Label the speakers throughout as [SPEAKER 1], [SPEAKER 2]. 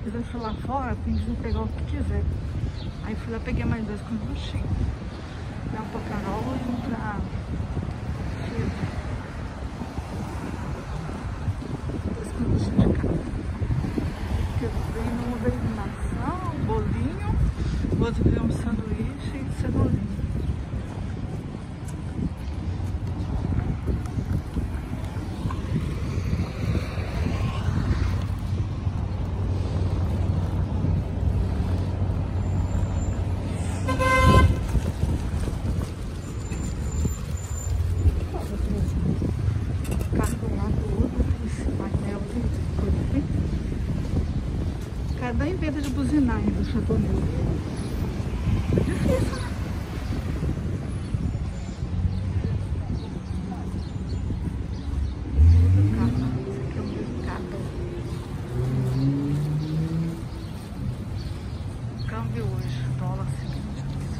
[SPEAKER 1] quisesse lá fora, tem que pegar o que quiser. Aí fui lá, peguei mais 2 sanduichinhos. Um pra Carol e um pra Chico. 2 sanduichinhos de casa. Porque um veio de maçã, um bolinho, o outro veio um sanduíche e cebolinha. Cada inventa de buzinar ainda, o Chateauneuf. É difícil, né? Esse aqui é um mercado. Câmbio hoje, dólar seguinte.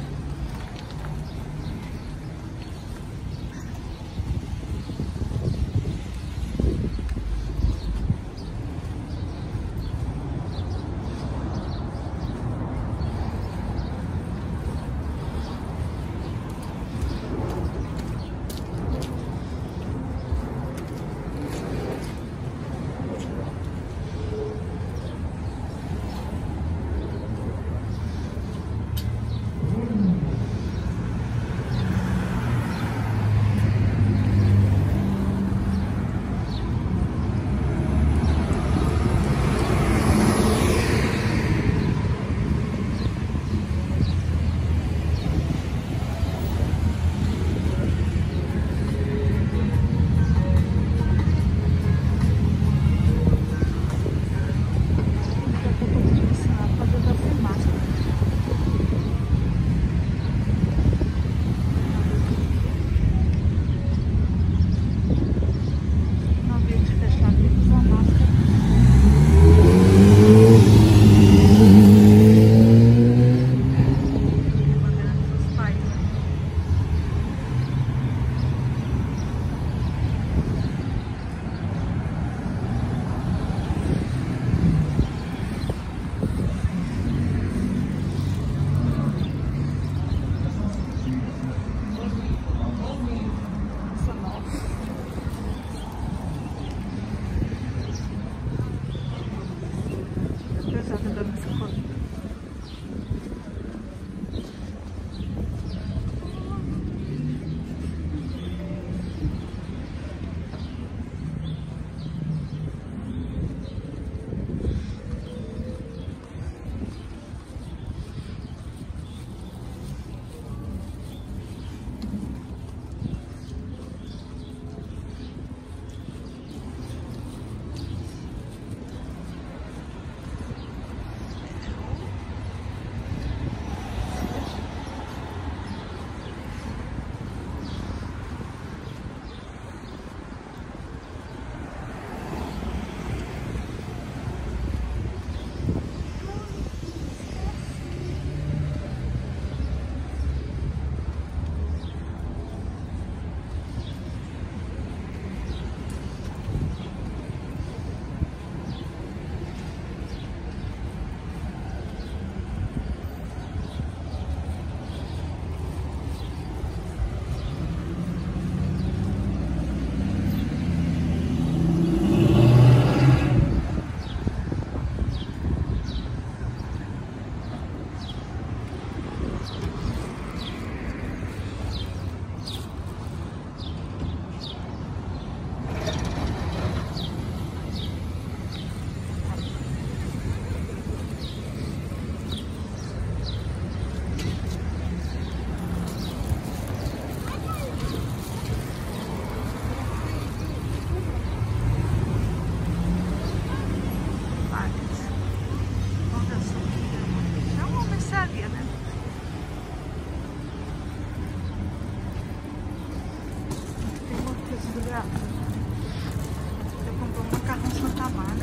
[SPEAKER 2] Eu comprei um macarrão Santa Amaro.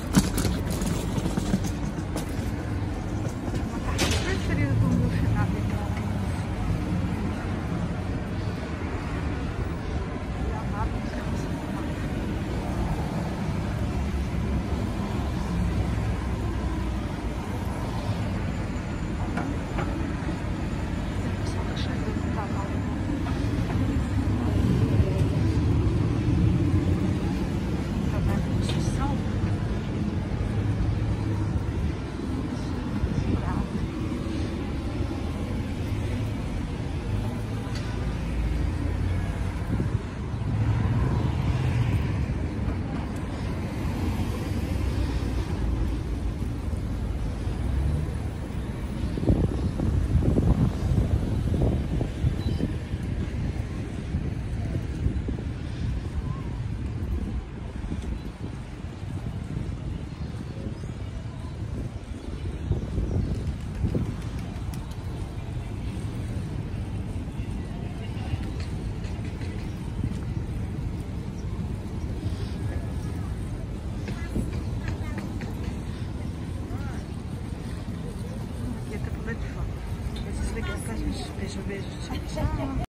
[SPEAKER 2] O macarrão preferido do meu finado. Eu amava o macarrão Santa Amaro. de foto. Vou desligar pra gente. Beijo, beijo. Tchau, tchau.